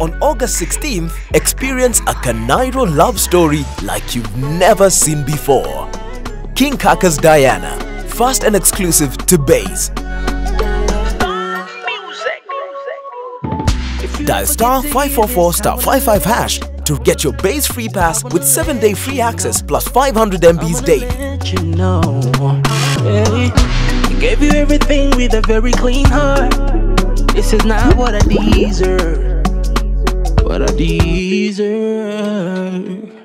on August 16th, experience a Kanairo love story like you've never seen before. King Kaka's Diana, fast and exclusive to Baze. Dial star 544 star 55 hash to get your Baze free pass with 7-day free access plus 500 MBs daily. I gave you everything with a very clean heart. This is not what I deserve. What I deserve.